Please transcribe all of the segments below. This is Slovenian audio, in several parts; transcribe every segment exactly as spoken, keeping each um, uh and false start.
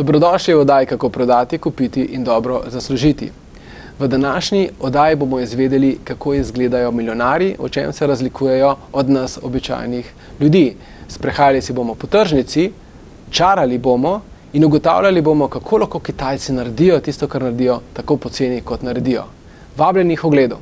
Dobrodošli v oddaji Kako prodati, kupiti in dobro zaslužiti. V današnji oddaji bomo izvedeli, kako izgledajo milijonarji, o čem se razlikujejo od nas običajnih ljudi. Sprehajali si bomo po tržnici, čarali bomo in ugotavljali bomo, kako lahko Kitajci naredijo tisto, kar naredijo, tako poceni, kot naredijo. Vabljeni k ogledu.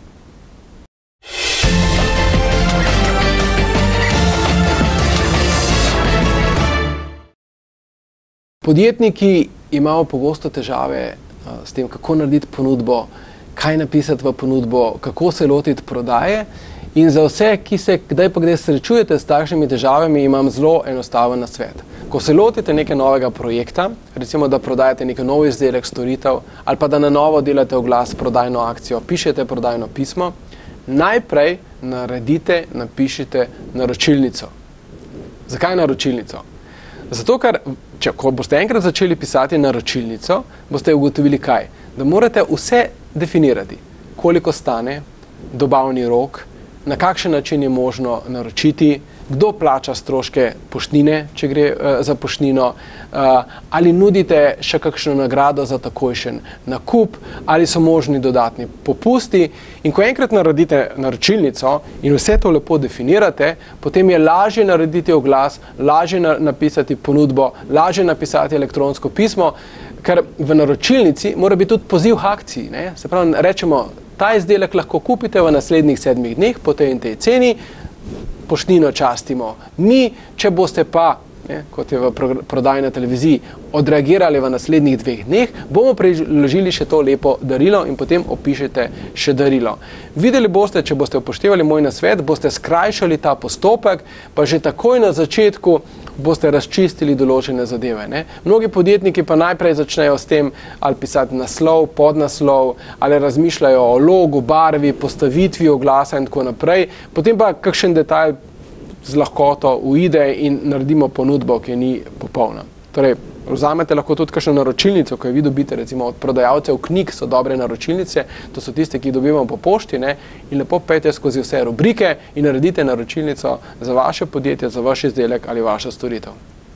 Podjetniki imajo pogosto težave s tem, kako narediti ponudbo, kaj napisati v ponudbo, kako se lotiti prodaje. In za vse, ki se kdaj pa kdaj srečujete s takšnimi težavami, imam zelo enostaven nasvet. Ko se lotite nekega novega projekta, recimo da prodajate nekaj nov izdelek, storitev, ali pa da na novo delate oglas, prodajno akcijo, pišete prodajno pismo, najprej naredite, napišite naročilnico. Zakaj naročilnico? Zato, ker če, ko boste enkrat začeli pisati naročilnico, boste ugotovili kaj? Da morate vse definirati. Koliko stane, dobavni rok, na kakšen način je možno naročiti, kdo plača stroške poštnine, če gre uh, za poštnino, uh, ali nudite še kakšno nagrado za takojšen nakup, ali so možni dodatni popusti. In ko enkrat naredite naročilnico in vse to lepo definirate, potem je lažje narediti oglas, lažje na napisati ponudbo, lažje napisati elektronsko pismo, ker v naročilnici mora biti tudi poziv k akciji. Ne? Se pravi, rečemo, ta izdelek lahko kupite v naslednjih sedmih dneh po tej in tej ceni, poštnino častimo mi, če boste pa, ne, kot je v prodaji na televiziji, odreagirali v naslednjih dveh dneh, bomo priložili še to lepo darilo in potem opišete še darilo. Videli boste, če boste upoštevali moj nasvet, boste skrajšali ta postopek, pa že takoj na začetku boste razčistili določene zadeve. Ne. Mnogi podjetniki pa najprej začnejo s tem, ali pisati naslov, podnaslov, ali razmišljajo o logu, barvi, postavitvi oglasa in tako naprej, potem pa kakšen detajl z lahkoto uide in naredimo ponudbo, ki ni popolna. Torej, vzamete lahko tudi kakšno naročilnico, ko jo vi dobite, recimo od prodajalcev knjig so dobre naročilnice, to so tiste, ki jih dobivamo po pošti, ne, in lepo pejte skozi vse rubrike in naredite naročilnico za vaše podjetje, za vaš izdelek ali vašo storitev.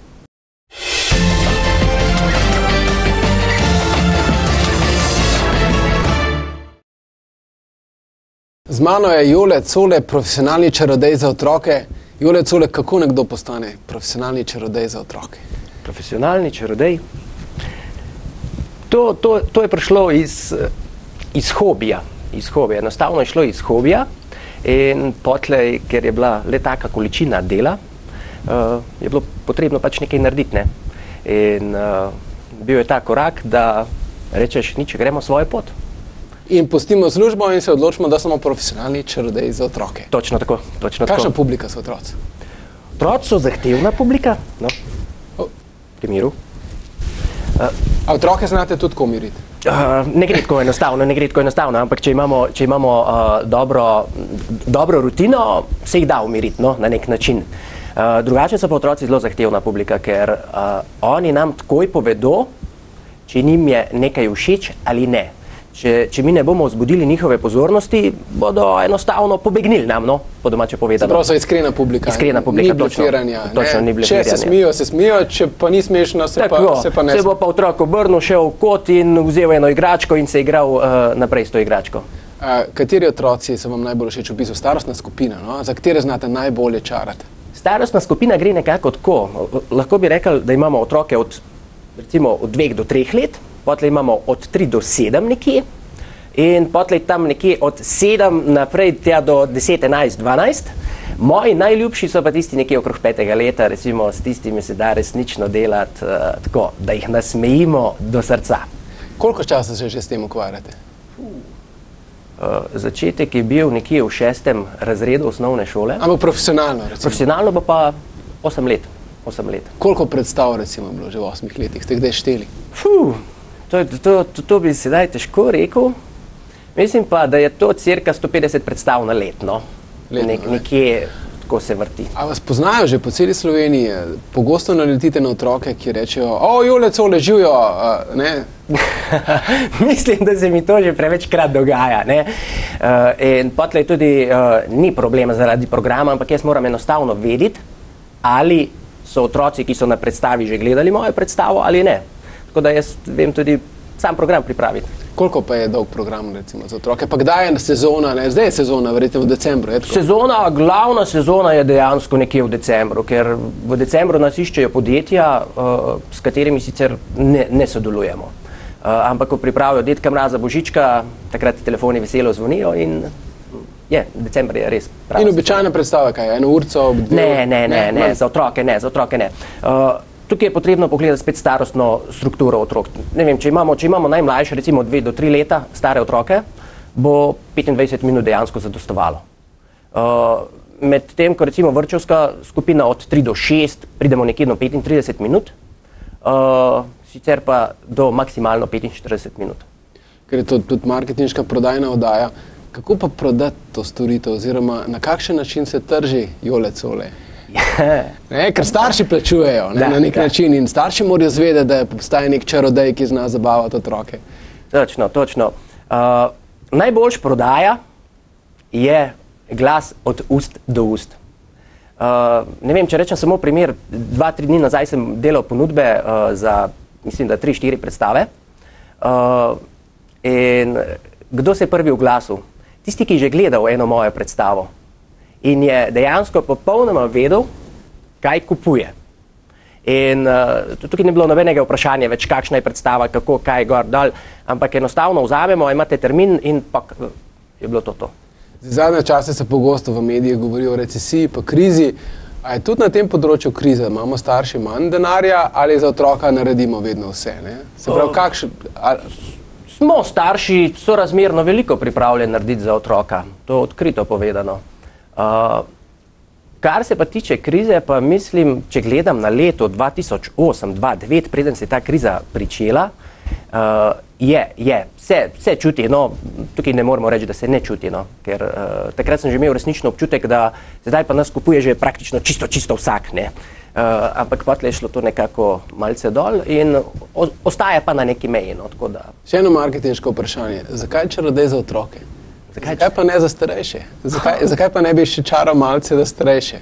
Z mano je Jole Cole, profesionalni čarodej za otroke. Jole Cole, kako nekdo postane profesionalni čarodej za otroke? Profesionalni čarodej? To, to, to je prišlo iz, iz hobija. Iz hobija. Enostavno je šlo iz hobija in potlej, ker je bila le taka količina dela, uh, je bilo potrebno pač nekaj narediti. Ne? In uh, bil je ta korak, da rečeš, nič, gremo svojo pot. In pustimo službo in se odločimo, da smo profesionalni čarodeji za otroke. Točno tako. Točno Kakšna tako. publika so otroci? Otroci so zahtevna publika. No. Oh. Pri miru. Uh, A otroke znate tudi ko umiriti? Uh, ne gre tako enostavno, ne gre tako enostavno, ampak če imamo, če imamo uh, dobro, dobro rutino, se jih da umiriti, no, na nek način. Uh, drugače so pa otroci zelo zahtevna publika, ker uh, oni nam takoj povedo, če njim je nekaj všeč ali ne. Če, če mi ne bomo vzbudili njihove pozornosti, bodo enostavno pobegnili nam, no, po domače povedano. Prav so iskrena publika. Iskrena publika, ni blefiranja. Točno, ni blefiranja. Če se smijo, se smijo, če pa ni smešno, se, pa, se pa ne. Se bo pa otrok obrnil, šel v kot in vzel eno igračko in se igral uh, naprej s to igračko. A, kateri otroci so vam najbolj všeč v bistvu? Starostna skupina, no? Za katere znate najbolje čarati? Starostna skupina gre nekako tako. Lahko bi rekel, da imamo otroke od, recimo, od dveh do treh let, potlej imamo od tri do sedem nekje, in potlej tam nekje od sedem naprej tja do deset, enajst, dvanajst. Moji najljubši so pa tisti nekje okrog petega leta, recimo s tistimi se da resnično delati uh, tako, da jih nasmejimo do srca. Koliko časa se že s tem ukvarjate? Uh, začetek je bil nekje v šestem razredu osnovne šole. Ampak profesionalno, recimo? Profesionalno pa pa osem let. osem let. Koliko predstav, recimo, bilo že v osmih letih? Ste kdaj šteli? Fuh, to, to, to, to bi sedaj težko rekel. Mislim pa, da je to cirka sto petdeset predstav na letno. Letno, Nek, nekje tako se vrti. A vas poznajo že po celi Sloveniji? Pogosto naletite na otroke, ki rečejo, o, Jole Cole, živijo, uh, ne? Mislim, da se mi to že prevečkrat dogaja, ne? Uh, in potlej tudi uh, ni problema zaradi programa, ampak jaz moram enostavno vedeti, ali so otroci, ki so na predstavi že gledali mojo predstavo ali ne. tako da jaz vem tudi sam program pripraviti. Koliko pa je dolg program recimo za otroke? Pa kdaj je sezona? Ne? Zdaj je sezona, verjetno v decembru. Sezona, glavna sezona je dejansko nekje v decembru, ker v decembru nas iščejo podjetja, uh, s katerimi sicer ne, ne sodelujemo. Uh, ampak ko pripravijo Dedka Mraza, Božička, takrat telefoni veselo zvonijo in je, december je res prav. In običajna predstava, kaj je? Eno urco? Ne, ne, ne, ne, ne, za otroke ne, za otroke ne. Uh, Tukaj je potrebno pogledati spet starostno strukturo otrok. Ne vem, če imamo, če imamo najmlajše, recimo dve do tri leta stare otroke, bo petindvajset minut dejansko zadostovalo. Uh, med tem, ko recimo vrtčevska skupina od tri do šest, pridemo nekje do petintrideset minut, uh, sicer pa do maksimalno petinštirideset minut. Ker je to tudi marketinška prodajna oddaja. Kako pa prodati to storitev, oziroma na kakšen način se trži Jole Cole? Ne, ker starši plačujejo ne, da, na nek da. način in starši morajo zvedeti, da obstaja nek čarodej, ki zna zabavati otroke. Točno, točno. Uh, najboljš prodaja je glas od ust do ust. Uh, ne vem, če rečem samo primer, dva, tri dni nazaj sem delal ponudbe uh, za, mislim, da tri, štiri predstave. Uh, in kdo se je prvi oglasil? Tisti, ki je že gledal eno mojo predstavo. In je dejansko popolnoma vedel, kaj kupuje. In uh, tukaj ni bilo nobenega vprašanja več, kakšna je predstava, kako, kaj, gor, dol, ampak enostavno vzamemo, imate termin in pa je bilo to to. Zadnje čase se pogosto v medijih govori o recesiji, pa krizi. A je tudi na tem področju kriza? Imamo starši manj denarja ali za otroka naredimo vedno vse? Ne? Se pravi, kakšen... Ali... Smo starši sorazmerno veliko pripravljeni narediti za otroka, to odkrito povedano. Uh, kar se pa tiče krize, pa mislim, če gledam na leto dva tisoč osem, dva tisoč devet, preden se je ta kriza pričela, uh, je, je, vse, vse čuti, no, tukaj ne moremo reči, da se ne čuti, no, ker uh, takrat sem že imel resnično občutek, da zdaj pa nas kupuje že praktično čisto, čisto vsak, ne. Uh, ampak potlej je šlo to nekako malce dol in o, ostaja pa na neki meji, no, tako da. Še eno marketinško vprašanje, zakaj čarodej za otroke? Zakaj, zakaj pa ne za starejše? Zakaj, zakaj pa ne bi še čaral malce za starejše?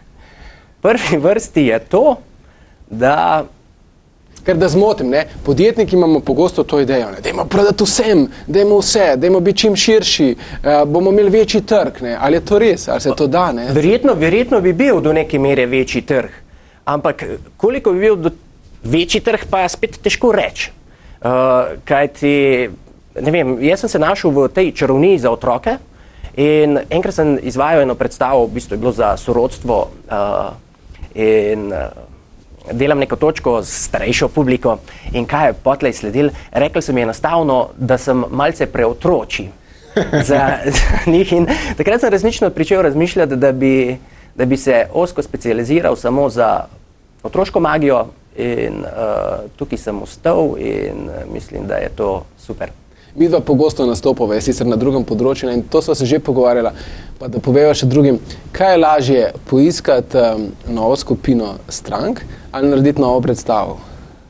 Prvi vrsti je to, da... Ker da zmotim, ne? Podjetniki imamo pogosto to idejo, ne? Dajmo prodati vsem, dajmo vse, dajmo biti čim širši, uh, bomo imeli večji trg, ne? Ali je to res, ali se to da, ne? Verjetno, verjetno bi bil do neke mere večji trg, ampak koliko bi bil do večji trg, pa spet težko reči. Uh, kajti... Ne vem, jaz sem se našel v tej čarovniji za otroke in enkrat sem izvajal eno predstavo, v bistvu je bilo za sorodstvo uh, in uh, delam neko točko s starejšo publiko in kaj je potlej sledil, rekli so mi enostavno, da sem malce preotroči za, za njih in takrat sem resnično pričel razmišljati, da bi, da bi se ozko specializiral samo za otroško magijo in uh, tukaj sem ostal in uh, mislim, da je to super. Mi dva pogosto nastopava, je sicer na drugem področju in to sva se že pogovarjala, pa da poveva še drugim, kaj je lažje poiskati um, novo skupino strank ali narediti novo predstavo?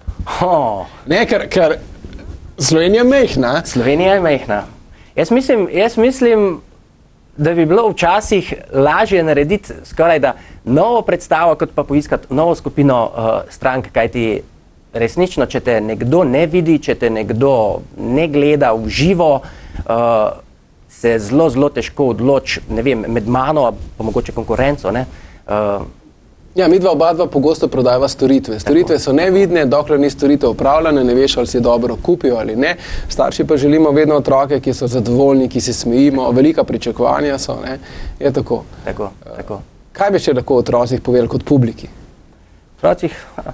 Oh. Ne, ker, ker Slovenija je mehna. Slovenija je mehna. Jaz mislim, jaz mislim, da bi bilo včasih lažje narediti skoraj da novo predstavo, kot pa poiskati novo skupino uh, strank, kajti resnično, če te nekdo ne vidi, če te nekdo ne gleda v živo, uh, se zelo, zelo težko odloči, ne vem, med mano, pa mogoče konkurenco, ne. Uh, ja, mi dva oba dva pogosto prodajava storitve. Storitve tako so nevidne, dokler ni storitev upravljene, ne veš, ali si dobro kupil ali ne. Starši pa želimo vedno otroke, ki so zadovoljni, ki se smejimo, velika pričakovanja so, ne. Je tako. Tako, tako. Kaj bi še lahko otrocih povedali kot publiki? Otrocih...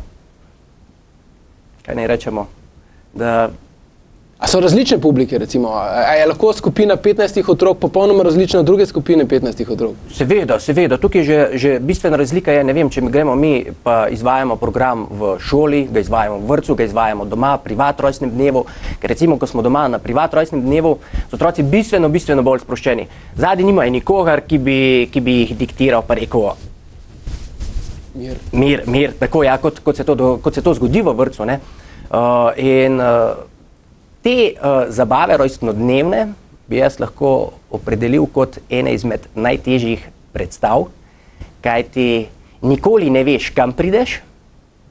Kaj naj rečemo, da... A so različne publike, recimo? A je lahko skupina petnajstih otrok popolnoma različna od druge skupine petnajstih otrok? Seveda, seveda. Tukaj že, že bistvena razlika je, ne vem, če gremo mi pa izvajamo program v šoli, ga izvajamo v vrtcu, ga izvajamo doma, privat rojstnem dnevu, ker recimo, ko smo doma na privat rojstnem dnevu, so otroci bistveno, bistveno bolj sproščeni. Zadnji nimajo nikogar, ki bi, ki bi jih diktiral, pa rekel, Mir. Mir, mir, tako ja, kot, kot, se to, kot se to zgodi v vrtcu, ne. Uh, in uh, te uh, zabave rojstnodnevne bi jaz lahko opredelil kot ene izmed najtežjih predstav, kajti nikoli ne veš, kam prideš,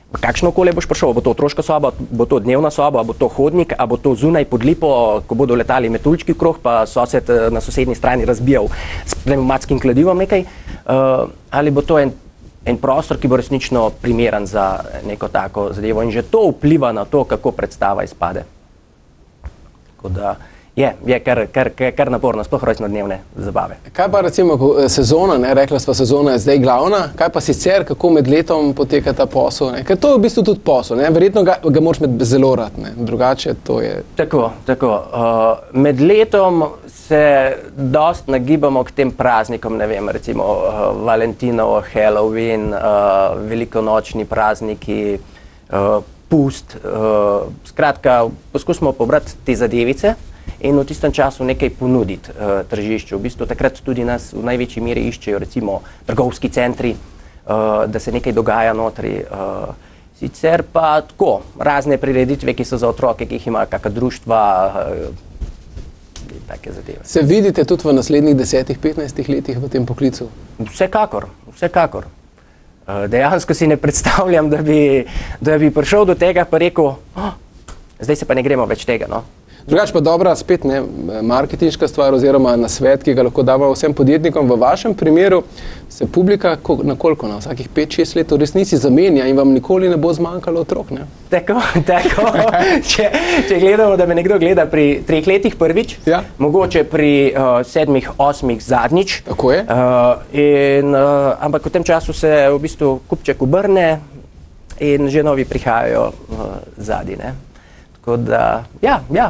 kakšno okolje boš prišel, bo to otroška soba, bo to dnevna soba, bo to hodnik, a bo to zunaj pod lipo, ko bodo letali metuljčki krog, pa sosed na sosednji strani razbijal s pnevmatskim kladivom nekaj, uh, ali bo to en, en prostor, ki bo resnično primeren za neko tako zadevo in že to vpliva na to, kako predstava izpade. Tako da je, je kar, kar, kar naporno, sploh rojstnodnevne zabave. Kaj pa recimo sezona, ne? Rekla sva, sezona je zdaj glavna, kaj pa sicer, kako med letom poteka ta posel, ne? Ker to je v bistvu tudi posel, ne? Verjetno ga, ga moraš imeti zelo rad, ne? Drugače to je... Tako, tako. Uh, med letom se dost nagibamo k tem praznikom, ne vem, recimo uh, Valentinov, Halloween, uh, velikonočni prazniki, uh, pust, uh, skratka, poskusimo pobrati te zadevice in v tistem času nekaj ponuditi uh, tržišču. V bistvu takrat tudi nas v največji meri iščejo recimo trgovski centri, uh, da se nekaj dogaja notri. Uh, sicer pa tako, razne prireditve, ki so za otroke, ki jih imajo kakšna društva, uh, take zadeve. Se vidite tudi v naslednjih desetih, petnajstih letih v tem poklicu? Vsekakor, vsekakor. Uh, dejansko si ne predstavljam, da bi, da bi prišel do tega pa rekel, oh, zdaj se pa ne gremo več tega, no. Drugač pa dobra, spet ne, marketinška stvar oziroma nasvet, ki ga lahko damo vsem podjetnikom. V vašem primeru se publika na koliko, na vsakih pet šest let v resnici zamenja in vam nikoli ne bo zmanjkalo otrok, ne? Tako, tako. če, če gledamo, da me nekdo gleda pri treh letih prvič, ja. Mogoče pri uh, sedmih, osmih zadnjič. Tako je. Uh, in, uh, ampak v tem času se v bistvu kupček obrne in že novi prihajajo uh, zadnji, ne? Tako da, ja, ja.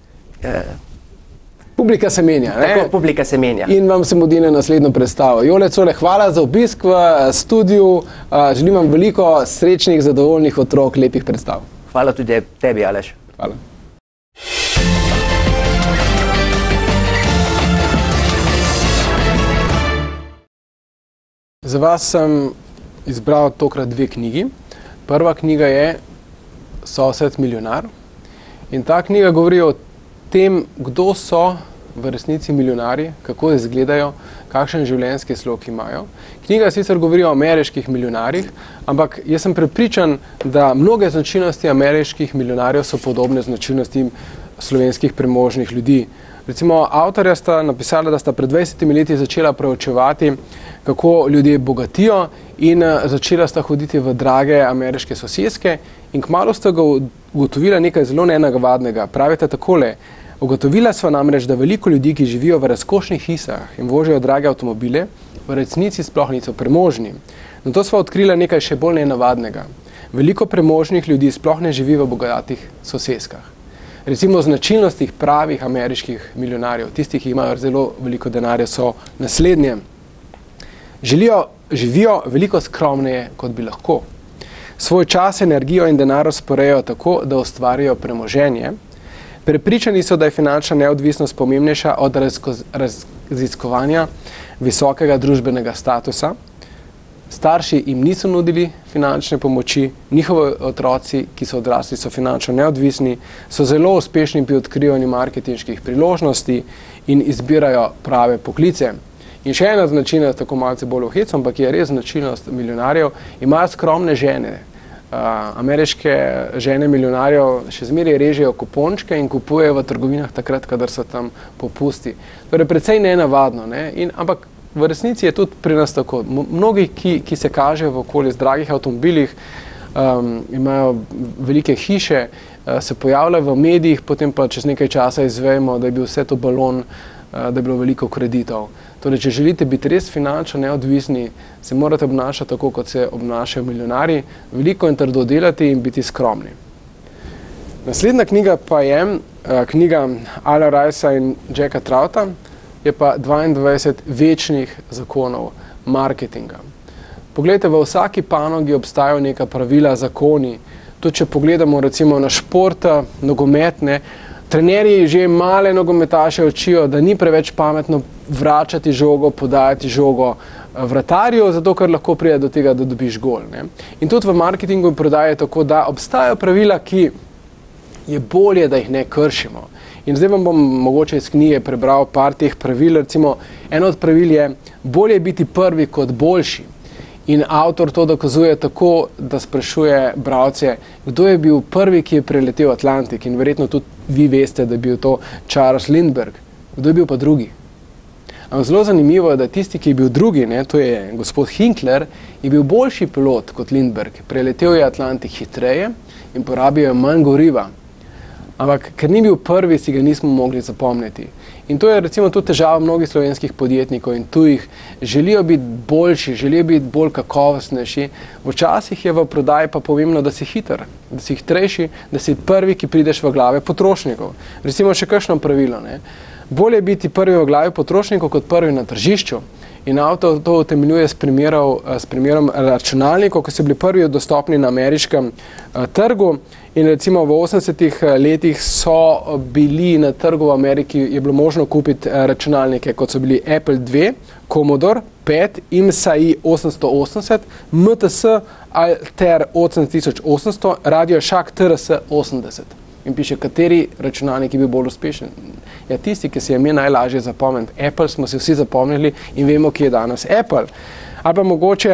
Publika se menja, ne? Tako, publika se menja. In vam se mudi na naslednjo predstavo. Jole Cole, hvala za obisk v studiu. Želim vam veliko srečnih, zadovoljnih otrok, lepih predstav. Hvala tudi tebi, Aleš. Hvala. Za vas sem izbral tokrat dve knjigi. Prva knjiga je Sosed milijonar. In ta knjiga govori o tem, kdo so v resnici milijonarji, kako izgledajo, kakšen življenjski slog imajo. Knjiga sicer govori o ameriških milijonarjih, ampak jaz sem prepričan, da mnoge značilnosti ameriških milijonarjev so podobne značilnostim slovenskih premožnih ljudi. Recimo, avtorja sta napisala, da sta pred dvajsetimi leti začela preučevati, kako ljudje bogatijo in začela sta hoditi v drage ameriške soseske in kmalu sta ga ugotovila nekaj zelo nenavadnega. Pravite takole, ugotovila sva namreč, da veliko ljudi, ki živijo v razkošnih hišah in vožijo drage avtomobile, v resnici sploh niso premožni. Na to sva odkrila nekaj še bolj nenavadnega. Veliko premožnih ljudi sploh ne živi v bogatih soseskah. Recimo značilnosti pravih ameriških milijonarjev, tistih, ki imajo zelo veliko denarja, so naslednje. Želijo, živijo veliko skromneje, kot bi lahko. Svoj čas, energijo in denar razporejajo tako, da ustvarijo premoženje. Prepričani so, da je finančna neodvisnost pomembnejša od raziskovanja visokega družbenega statusa. Starši jim niso nudili finančne pomoči, njihovi otroci, ki so odrasli, so finančno neodvisni, so zelo uspešni pri odkrivanju marketinških priložnosti in izbirajo prave poklice. In še ena značilnost, tako malce bolj v hecu, ampak je res značilnost milijonarjev, imajo skromne žene. Uh, ameriške žene milijonarjev še zmeraj režejo kupončke in kupujejo v trgovinah takrat, kadar so tam popusti. Torej, precej nenavadno, ne? In, ampak v resnici je tudi pri nas tako. Mnogi, ki, ki se kažejo v okolju z dragih avtomobilih, um, imajo velike hiše, uh, se pojavljajo v medijih, potem pa čez nekaj časa izvemo, da je bil vse to balon, uh, da je bilo veliko kreditov. Torej, če želite biti res finančno neodvisni, se morate obnašati tako, kot se obnašajo milijonarji, veliko in trdo delati in biti skromni. Naslednja knjiga pa je uh, knjiga Ala Ricea in Jacka Trouta, je pa dvaindvajset večnih zakonov marketinga. Poglejte, v vsaki panogi obstajajo neka pravila, zakoni. Tudi če pogledamo recimo na šport, nogometne, trenerji že male nogometaše učijo, da ni preveč pametno vračati žogo, podajati žogo vratarju, zato ker lahko pride do tega, da dobiš gol, ne? In tudi v marketingu in prodaji je tako, da obstajajo pravila, ki je bolje, da jih ne kršimo. In zdaj vam bom mogoče iz knjige prebral par teh pravil. Recimo, eno od pravil je, bolje biti prvi kot boljši. In avtor to dokazuje tako, da sprašuje bralce, kdo je bil prvi, ki je preletel Atlantik, in verjetno tudi vi veste, da je bil to Charles Lindbergh. Kdo je bil pa drugi? Ampak zelo zanimivo je, da tisti, ki je bil drugi, ne, to je gospod Hinkler, je bil boljši pilot kot Lindbergh. Preletel je Atlantik hitreje in porabil je manj goriva. Ampak ker ni bil prvi, si ga nismo mogli zapomniti. In to je recimo tudi težava mnogih slovenskih podjetnikov in tujih. Želijo biti boljši, želijo biti bolj kakovostnejši. Včasih je v prodaji pa pomembno, da si hiter, da si hitrejši, da si prvi, ki prideš v glave potrošnikov. Recimo še kakšno pravilo, ne? Bolje biti prvi v glavi potrošnikov kot prvi na tržišču. In avtor to utemeljuje s, s primerom računalnikov, ki so bili prvi dostopni na ameriškem uh, trgu. In recimo v osemdesetih letih so bili na trgu v Ameriki, je bilo možno kupiti računalnike, kot so bili Apple dva, Commodore pet, I M S I osemsto osemdeset, M T S Altair osem tisoč osemsto, Radio Shack T R S osemdeset. In piše, kateri računalnik je bil bolj uspešen. Ja, tisti, ki se je ime najlažje zapomniti. Apple smo si vsi zapomnili in vemo, kje je danes Apple. Ali pa mogoče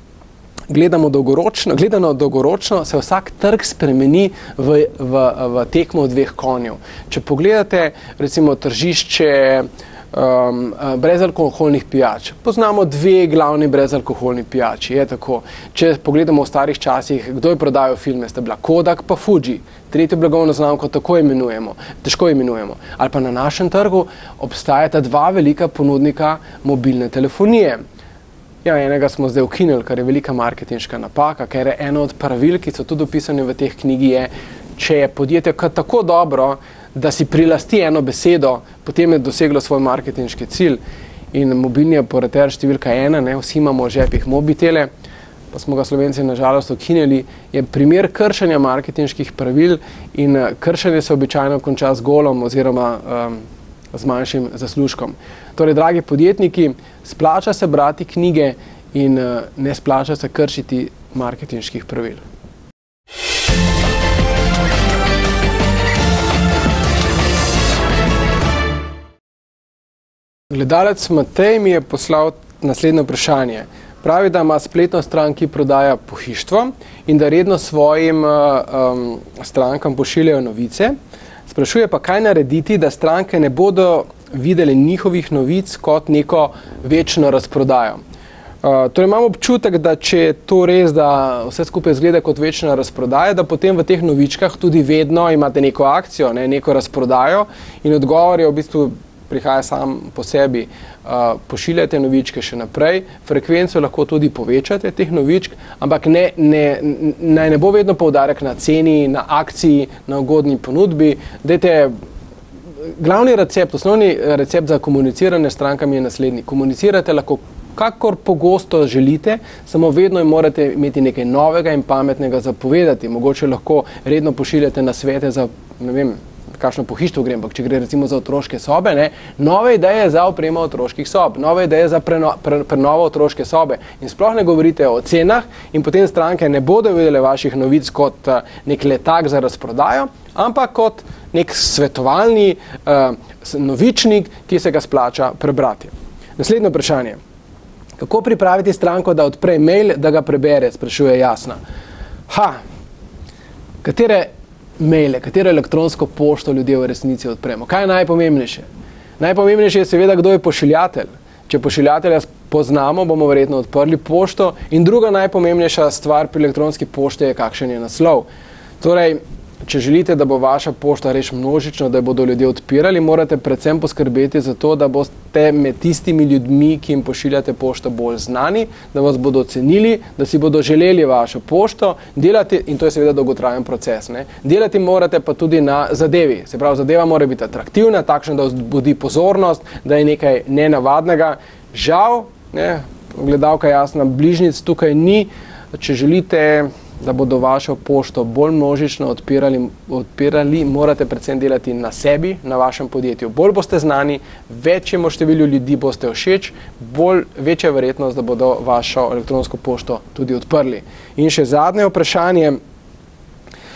gledamo dolgoročno, gledano dolgoročno, se vsak trg spremeni v, v, v tekmo dveh konjev. Če pogledate recimo tržišče um, brezalkoholnih pijač, poznamo dve glavni brezalkoholni pijači, je tako. Če pogledamo v starih časih, kdo je prodajal filme, sta bila Kodak pa Fuji. Tretjo blagovno znamko tako imenujemo, težko imenujemo. Ali pa na našem trgu obstajata dva velika ponudnika mobilne telefonije. Ja, enega smo zdaj ukinili, kar je velika marketinška napaka, ker je eno od pravil, ki so tudi opisane v teh knjigi, je, če je podjetje tako dobro, da si prilasti eno besedo, potem je doseglo svoj marketinški cilj. In mobilni operater številka ena, ne, vsi imamo v žepih mobitele, pa smo ga Slovenci nažalost ukinili, je primer kršenja marketinških pravil in kršenje se običajno konča z golom oziroma um, z manjšim zaslužkom. Torej, dragi podjetniki, splača se brati knjige in uh, ne splača se kršiti marketinških pravil. Gledalec Matej mi je poslal naslednje vprašanje. Pravi, da ima spletno stran, ki prodaja pohištvo in da redno svojim um, strankam pošiljajo novice. Sprašuje pa, kaj narediti, da stranke ne bodo videli njihovih novic kot neko večno razprodajo. Uh, torej imam občutek, da če je to res, da vse skupaj izgleda kot večna razprodaja, da potem v teh novičkah tudi vedno imate neko akcijo, ne, neko razprodajo in odgovor je v bistvu prihaja sam po sebi. Uh, pošiljate novičke še naprej, frekvenco lahko tudi povečate teh novičk, ampak ne, ne, ne, ne bo vedno poudarek na ceni, na akciji, na ugodni ponudbi. Dajte, glavni recept, osnovni recept za komuniciranje s strankami je naslednji. Komunicirate lahko kakor pogosto želite, samo vedno morate imeti nekaj novega in pametnega za povedati. Mogoče lahko redno pošiljate nasvete za, ne vem, kakšno pohištvo grem, če gre recimo za otroške sobe, ne, nove ideje za opremo otroških sob, nove ideje za preno, pre, prenovo otroške sobe in sploh ne govorite o cenah in potem stranke ne bodo videle vaših novic kot uh, nek letak za razprodajo, ampak kot nek svetovalni uh, novičnik, ki se ga splača prebrati. Naslednje vprašanje. Kako pripraviti stranko, da odpre mail, da ga prebere, sprašuje Jasna. Ha, katere maile, katero elektronsko pošto ljudje v resnici odpremo. Kaj je najpomembnejše? Najpomembnejše je seveda, kdo je pošiljatelj. Če pošiljatelja poznamo, bomo verjetno odprli pošto in druga najpomembnejša stvar pri elektronski pošti je, kakšen je naslov. Torej, če želite, da bo vaša pošta res množično, da bodo ljudje odpirali, morate predvsem poskrbeti za to, da boste med tistimi ljudmi, ki jim pošiljate pošto, bolj znani, da vas bodo cenili, da si bodo želeli vašo pošto, delati, in to je seveda dolgotrajen proces, ne? Delati morate pa tudi na zadevi. Se pravi, zadeva mora biti atraktivna, takšna, da vzbudi pozornost, da je nekaj nenavadnega. Žal, ne, gledalka Jasna, bližnjic tukaj ni. Če želite, da bodo vašo pošto bolj množično odpirali, odpirali, morate predvsem delati na sebi, na vašem podjetju. Bolj boste znani, večjemu številu ljudi boste všeč, bolj večja verjetnost, da bodo vašo elektronsko pošto tudi odprli. In še zadnje vprašanje.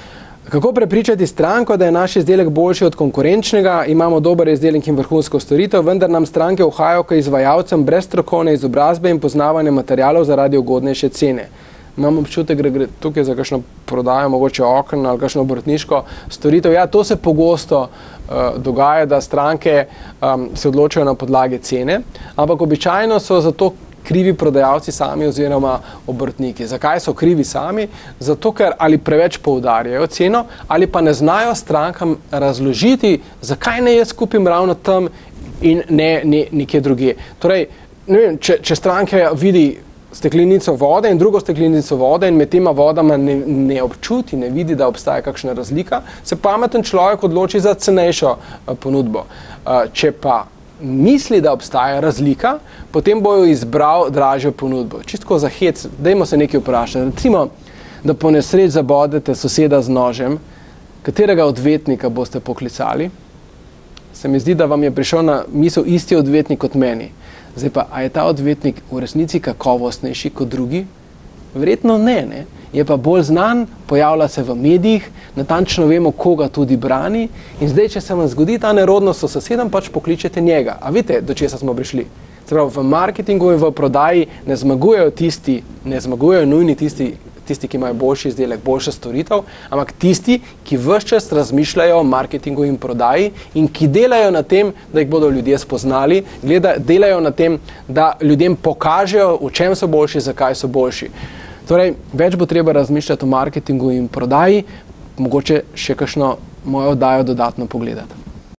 Kako prepričati stranko, da je naš izdelek boljši od konkurenčnega, imamo dober izdelek in vrhunsko storitev, vendar nam stranke uhajajo k izvajalcem brez strokovne izobrazbe in poznavanja materialov zaradi ugodnejše cene. Imam občutek, da gre tukaj za kakšno prodajo, mogoče okno ali kakšno obrtniško storitev. Ja, to se pogosto uh, dogaja, da stranke um, se odločajo na podlagi cene, ampak običajno so zato krivi prodajalci sami oziroma obrtniki. Zakaj so krivi sami? Zato, ker ali preveč poudarjajo ceno, ali pa ne znajo strankam razložiti, zakaj ne jaz kupim ravno tam in ne, ne nekje drugje. Torej, ne vem, če, če stranke vidi steklenico vode in drugo steklenico vode in med tema vodama ne, ne občuti, ne vidi, da obstaja kakšna razlika, se pameten človek odloči za cenejšo uh, ponudbo. Uh, če pa misli, da obstaja razlika, potem bojo izbral dražjo ponudbo. Čistko za hec, dajmo se nekaj vprašati. Recimo, da po nesreč zabodete soseda z nožem, katerega odvetnika boste poklicali? Se mi zdi, da vam je prišel na misel isti odvetnik kot meni. Zdaj pa, a je ta odvetnik v resnici kakovostnejši kot drugi? Verjetno ne, ne? Je pa bolj znan, pojavlja se v medijih, natančno vemo, koga tudi brani in zdaj, če se vam zgodi ta nerodnost s sosedom, pač pokličete njega. A vidite, do česa smo prišli? Se pravi, v marketingu in v prodaji ne zmagujejo tisti, ne zmagujejo nujni tisti, tisti, ki imajo boljši izdelek, boljša storitev, ampak tisti, ki ves čas razmišljajo o marketingu in prodaji in ki delajo na tem, da jih bodo ljudje spoznali, gleda, delajo na tem, da ljudem pokažejo, v čem so boljši, zakaj so boljši. Torej, več bo treba razmišljati o marketingu in prodaji, mogoče še kakšno mojo oddajo dodatno pogledati.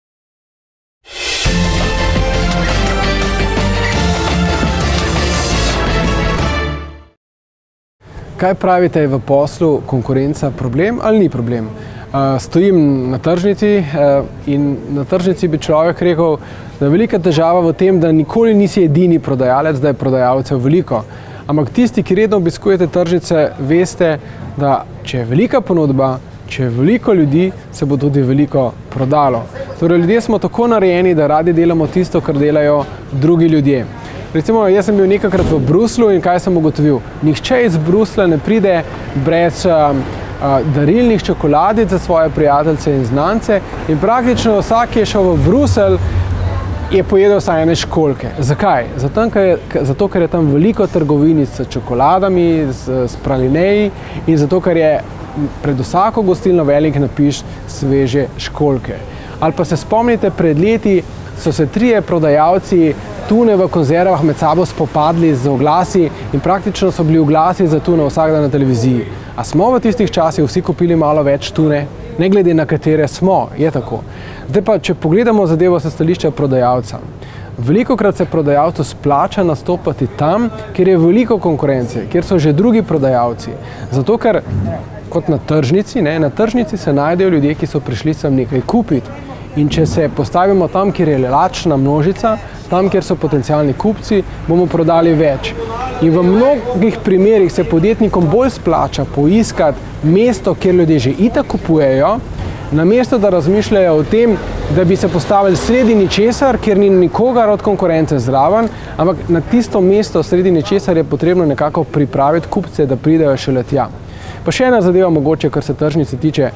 Kaj pravite, je v poslu konkurenca problem ali ni problem? Uh, stojim na tržnici uh, in na tržnici bi človek rekel, da je velika težava v tem, da nikoli nisi edini prodajalec, da je prodajalcev veliko. Ampak tisti, ki redno obiskujete tržnice, veste, da če je velika ponudba, če je veliko ljudi, se bo tudi veliko prodalo. Torej, ljudje smo tako narejeni, da radi delamo tisto, kar delajo drugi ljudje. Recimo, jaz sem bil nekajkrat v Bruslu in kaj sem ugotovil? Nihče iz Brusla ne pride brez uh, uh, darilnih čokoladic za svoje prijateljce in znance in praktično vsak, ki je šel v Bruselj, je pojedel vsaj ene školjke. Zakaj? Zato, ker je, zato, ker je tam veliko trgovinic s čokoladami, s, s pralineji in zato, ker je pred vsako gostilno velik napiš sveže školjke. Ali pa se spomnite, pred leti so se trije prodajalci tune v konzervah med sabo spopadli z oglasi in praktično so bili oglasi za tuno vsak dan na televiziji. A smo v tistih časih vsi kupili malo več tune? Ne glede na katere smo, je tako. Zdaj pa, če pogledamo zadevo s stališča prodajalca. Velikokrat se prodajalcu splača nastopati tam, kjer je veliko konkurence, kjer so že drugi prodajalci. Zato, ker kot na tržnici, ne, na tržnici se najdejo ljudje, ki so prišli sem nekaj kupiti. In če se postavimo tam, kjer je lačna množica, tam, kjer so potencialni kupci, bomo prodali več. In v mnogih primerih se podjetnikom bolj splača poiskati mesto, kjer ljudje že itak kupujejo, namesto da razmišljajo o tem, da bi se postavili sredi ničesar, kjer ni nikogar od konkurence zraven, ampak na tisto mesto sredi ničesar je potrebno nekako pripraviti kupce, da pridejo šele tja. Pa še ena zadeva mogoče, kar se tržnice tiče.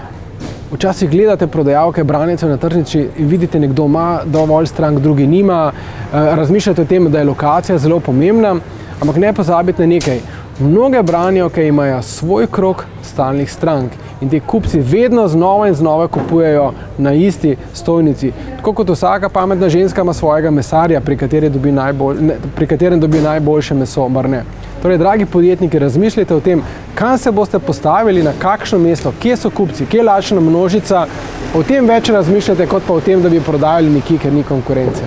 Včasih gledate prodajalke, branjece na tržnici in vidite, nekdo ima dovolj strank, drugi nima, razmišljate o tem, da je lokacija zelo pomembna, ampak ne pozabite na nekaj. Mnoge branjevke imajo svoj krog stalnih strank in ti kupci vedno znova in znova kupujejo na isti stojnici. Tako kot vsaka pametna ženska ima svojega mesarja, pri katerem dobi, najbolj, ne, pri katerem dobi najboljše meso, mar ne. Torej, dragi podjetniki, razmišljajte o tem, kam se boste postavili, na kakšno mesto, kje so kupci, kje je lačna množica. O tem več razmišljate, kot pa o tem, da bi prodajali nekje, ker ni konkurence.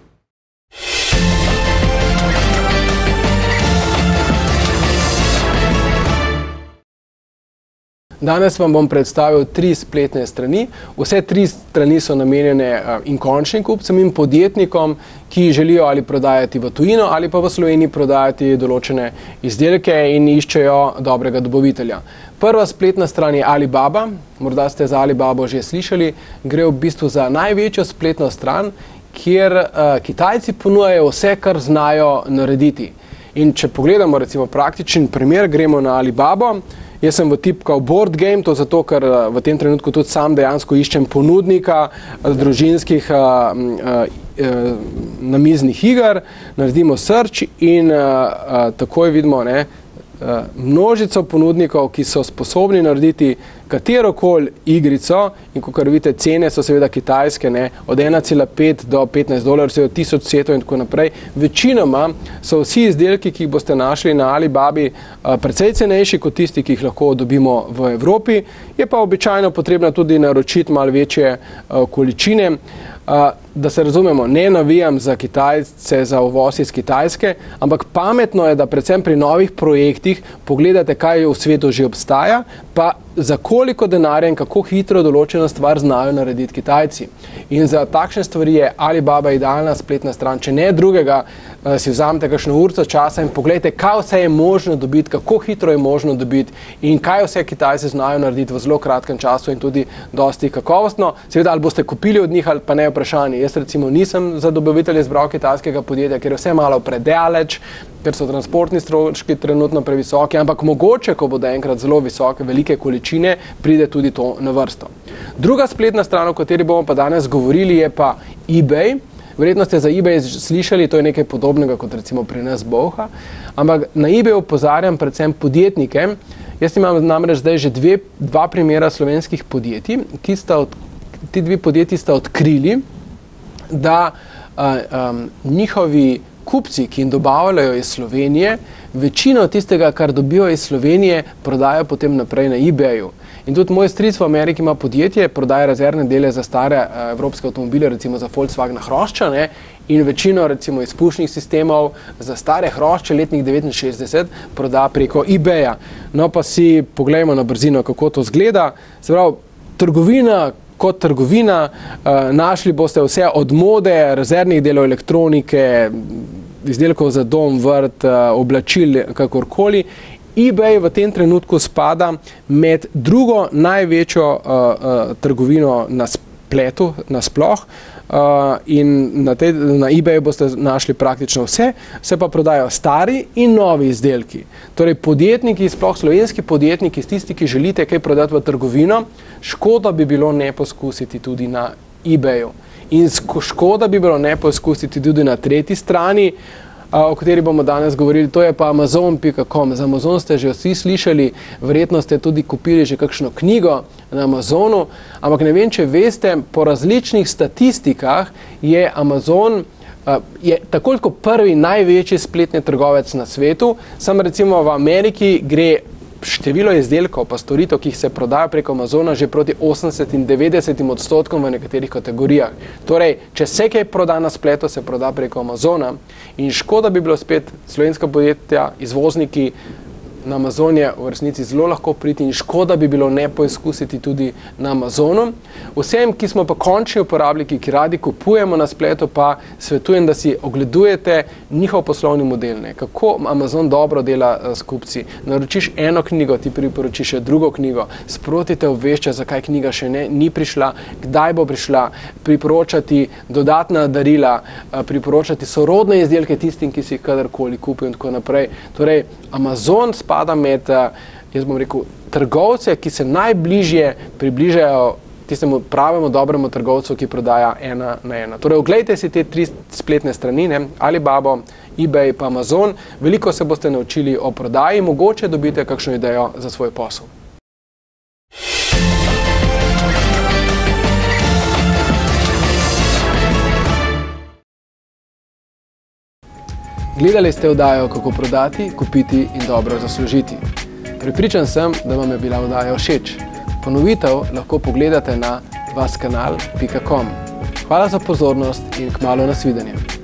Danes vam bom predstavil tri spletne strani. Vse tri strani so namenjene in končnim kupcem in podjetnikom, ki želijo ali prodajati v tujino ali pa v Sloveniji prodajati določene izdelke in iščejo dobrega dobavitelja. Prva spletna stran je Alibaba, morda ste za Alibabo že slišali, gre v bistvu za največjo spletno stran, kjer uh, Kitajci ponujajo vse, kar znajo narediti. In če pogledamo recimo praktičen primer, gremo na Alibabo. Jaz sem vtipkal board game, to zato, ker v tem trenutku tudi sam dejansko iščem ponudnika družinskih uh, uh, namiznih iger, naredimo search in uh, uh, takoj vidimo ne, uh, množico ponudnikov, ki so sposobni narediti katerokoli igrico in kakor vidite, cene so seveda kitajske, ne, od ena cela pet do petnajst dolarjev, seveda tisoč setov in tako naprej. Večinoma so vsi izdelki, ki jih boste našli na Alibabi, precej cenejši kot tisti, ki jih lahko dobimo v Evropi. Je pa običajno potrebno tudi naročiti malo večje količine. Da se razumemo, ne navijam za Kitajce, za uvoz iz Kitajske, ampak pametno je, da predvsem pri novih projektih pogledate, kaj v svetu že obstaja, pa za koliko denarja in kako hitro določeno stvar znajo narediti Kitajci. In za takšne stvari je Alibaba idealna spletna stran. Če ne drugega, si vzamete kakšno urco časa in pogledajte, kaj vse je možno dobiti, kako hitro je možno dobiti in kaj vse Kitajci znajo narediti v zelo kratkem času in tudi dosti kakovostno. Seveda, ali boste kupili od njih ali pa ne, vprašanje. Jaz recimo nisem za dobavitelj izbral kitajskega podjetja, ker je vse malo predaleč, ker so transportni stroški trenutno previsoki, ampak mogoče, ko bodo enkrat zelo visoke, velike količine, pride tudi to na vrsto. Druga spletna stran, o kateri bomo pa danes govorili, je pa eBay. Verjetno ste za eBay slišali, to je nekaj podobnega kot recimo pri nas Bolha, ampak na eBay opozarjam predvsem podjetnike. Jaz imam namreč zdaj že dve, dva primera slovenskih podjetij, ki sta, od, ti dve podjetji sta odkrili, da uh, um, njihovi kupci, ki jim dobavljajo iz Slovenije, večino tistega, kar dobijo iz Slovenije, prodajo potem naprej na eBayu. In tudi moj stric v Ameriki ima podjetje, prodaja rezervne dele za stare uh, evropske avtomobile, recimo za Volkswagen Hrošča, ne, in večino recimo izpušnih sistemov za stare Hrošče letnih devetinšestdeset proda preko eBaya. No pa si poglejmo na brzino, kako to zgleda. Se pravi, trgovina kot trgovina, uh, našli boste vse od mode, rezervnih delov elektronike, izdelkov za dom, vrt, uh, oblačil, kakorkoli. eBay v tem trenutku spada med drugo največjo uh, uh, trgovino na spletu, nasploh, uh, in na, tej, na eBayu boste našli praktično vse, se pa prodajo stari in novi izdelki. Torej podjetniki, sploh slovenski podjetniki, tisti, ki želite kaj prodati v trgovino, škoda bi bilo ne poskusiti tudi na eBayu. In škoda bi bilo ne poskusiti tudi na tretji strani, o kateri bomo danes govorili, to je pa amazon pika com. Za Amazon ste že vsi slišali, verjetno ste tudi kupili že kakšno knjigo na Amazonu, ampak ne vem, če veste, po različnih statistikah je Amazon uh, je tako kot prvi največji spletni trgovec na svetu. Sam recimo v Ameriki gre število izdelkov pa storitev, ki jih se prodaja preko Amazona, že proti osemdeset in devetdeset odstotkom v nekaterih kategorijah. Torej, če se kaj proda na spletu, se proda preko Amazona in škoda bi bilo spet slovenska podjetja, izvozniki, na Amazon je v resnici zelo lahko priti in škoda bi bilo ne poizkusiti tudi na Amazonu. Vsem, ki smo pa končni uporabniki, ki radi kupujemo na spletu, pa svetujem, da si ogledujete njihov poslovni model, ne? Kako Amazon dobro dela uh, s kupci. Naročiš eno knjigo, ti priporočiš še drugo knjigo, sproti te obvešča, zakaj knjiga še ne, ni prišla, kdaj bo prišla, priporočati dodatna darila, uh, priporočati sorodne izdelke tistim, ki si jih kadarkoli kupijo in tako naprej. Torej, Amazon spada med, jaz bom rekel, trgovce, ki se najbližje približajo tistemu pravemu dobremu trgovcu, ki prodaja ena na ena. Torej, oglejte si te tri spletne strani, ne? Alibaba, eBay pa Amazon. Veliko se boste naučili o prodaji, mogoče dobite kakšno idejo za svoj posel. Gledali ste oddajo Kako prodati, kupiti in dobro zaslužiti. Prepričan sem, da vam je bila oddaja všeč. Ponovitev lahko pogledate na vaskanal pika com. Hvala za pozornost in kmalu nasvidenje.